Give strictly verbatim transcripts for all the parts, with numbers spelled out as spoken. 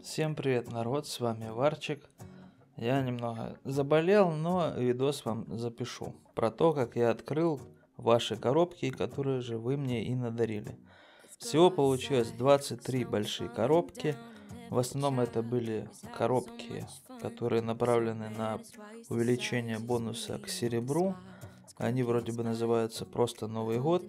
Всем привет, народ, с вами Варчик. Я немного заболел, но видос вам запишу про то, как я открыл ваши коробки, которые же вы мне и надарили. Всего получилось двадцать три большие коробки. В основном это были коробки, которые направлены на увеличение бонуса к серебру. Они вроде бы называются просто Новый год.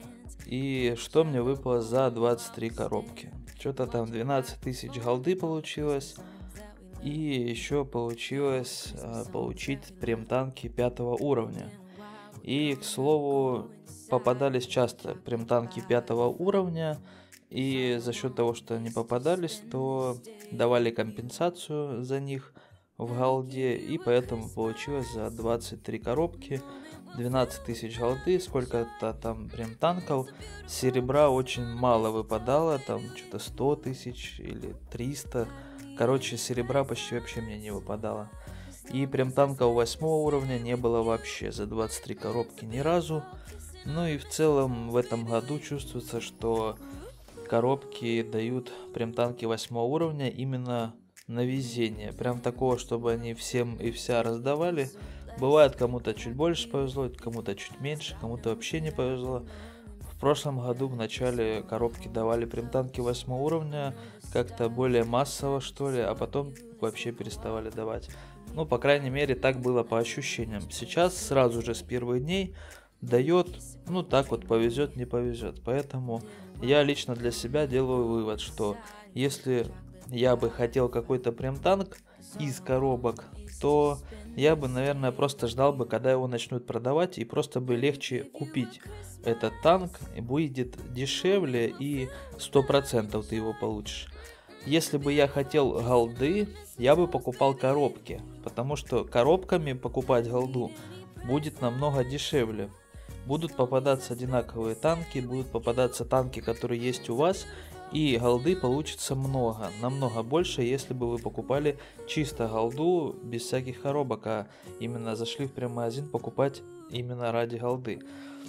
И что мне выпало за двадцать три коробки? Что-то там двенадцать тысяч голды получилось. И еще получилось э, получить прем-танки пятого уровня. И, к слову, попадались часто прем-танки пятого уровня. И за счет того, что они попадались, то давали компенсацию за них в голде. И поэтому получилось за двадцать три коробки двенадцать тысяч голды, сколько-то там прям танков. Серебра очень мало выпадало, там что-то сто тысяч или триста. Короче, серебра почти вообще мне не выпадало. И прям танков восьмого уровня не было вообще за двадцать три коробки ни разу. Ну и в целом в этом году чувствуется, что коробки дают прям танки восьмого уровня именно на везение. Прям такого, чтобы они всем и вся раздавали. Бывает, кому-то чуть больше повезло, кому-то чуть меньше, кому-то вообще не повезло. В прошлом году в начале коробки давали прям танки восьмого уровня, как-то более массово, что ли, а потом вообще переставали давать. Ну, по крайней мере, так было по ощущениям. Сейчас сразу же с первых дней дает, ну, так вот, повезет, не повезет. Поэтому я лично для себя делаю вывод, что если я бы хотел какой-то прям танк из коробок, то я бы, наверное, просто ждал бы, когда его начнут продавать, и просто бы легче купить этот танк, и будет дешевле, и сто процентов ты его получишь. Если бы я хотел голды, я бы покупал коробки, потому что коробками покупать голду будет намного дешевле. Будут попадаться одинаковые танки, будут попадаться танки, которые есть у вас, и голды получится много, намного больше, если бы вы покупали чисто голду без всяких коробок, а именно зашли в прем-магазин покупать именно ради голды,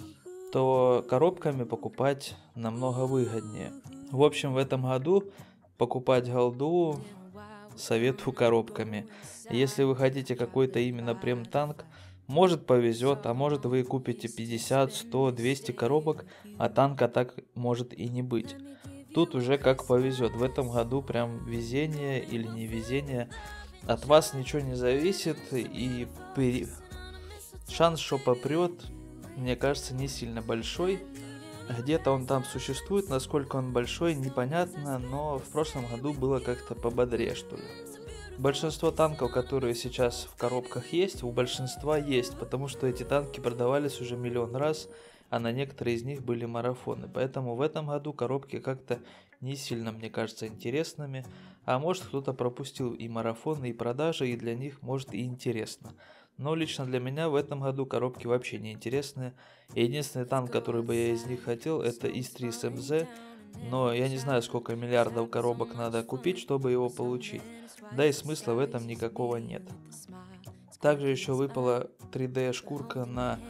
то коробками покупать намного выгоднее. В общем, в этом году покупать голду советую коробками. Если вы хотите какой-то именно прем-танк, может повезет, а может вы купите пятьдесят, сто, двести коробок, а танка так может и не быть. Тут уже как повезет. В этом году прям везение или не везение. От вас ничего не зависит. И при... шанс, что попрет, мне кажется, не сильно большой. Где-то он там существует, насколько он большой, непонятно. Но в прошлом году было как-то пободрее, что ли. Большинство танков, которые сейчас в коробках есть, у большинства есть. Потому что эти танки продавались уже миллион раз. А на некоторые из них были марафоны. Поэтому в этом году коробки как-то не сильно, мне кажется, интересными. А может, кто-то пропустил и марафоны, и продажи, и для них может и интересно. Но лично для меня в этом году коробки вообще не интересные. Единственный танк, который бы я из них хотел, это ИС три эс эм зет. Но я не знаю, сколько миллиардов коробок надо купить, чтобы его получить. Да и смысла в этом никакого нет. Также еще выпала три дэ шкурка на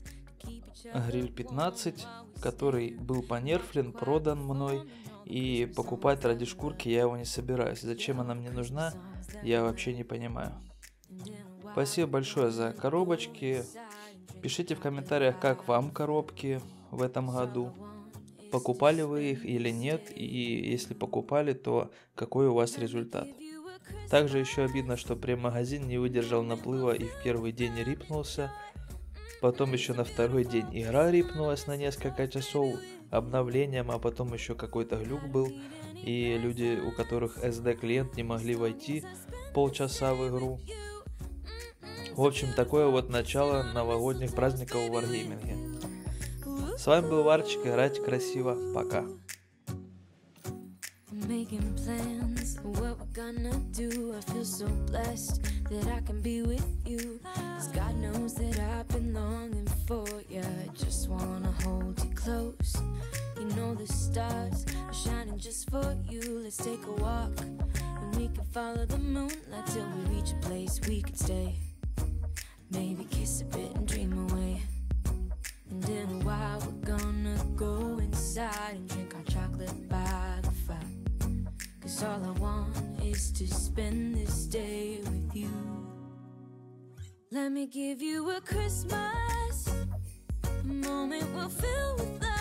Гриль пятнадцать, который был понерфлен, продан мной, и покупать ради шкурки я его не собираюсь. Зачем она мне нужна, я вообще не понимаю. Спасибо большое за коробочки. Пишите в комментариях, как вам коробки в этом году. Покупали вы их или нет, и если покупали, то какой у вас результат. Также еще обидно, что прем-магазин не выдержал наплыва и в первый день рипнулся. Потом еще на второй день игра рипнулась на несколько часов обновлением, а потом еще какой-то глюк был. И люди, у которых эс ди клиент, не могли войти полчаса в игру. В общем, такое вот начало новогодних праздников в Wargaming. С вами был Варчик, играйте красиво, пока. Making plans for what we're gonna do. I feel so blessed that I can be with you. Cause God knows that I've been longing for you. Just wanna hold you close. You know the stars are shining just for you. Let's take a walk and we can follow the moonlight till we reach a place we can stay. Maybe kiss a bit and dream away. And in a while we're gonna go inside and drink our chocolate by the fire. 'cause all I want is to spend this day with you. Let me give you a Christmas, a moment we'll fill with love.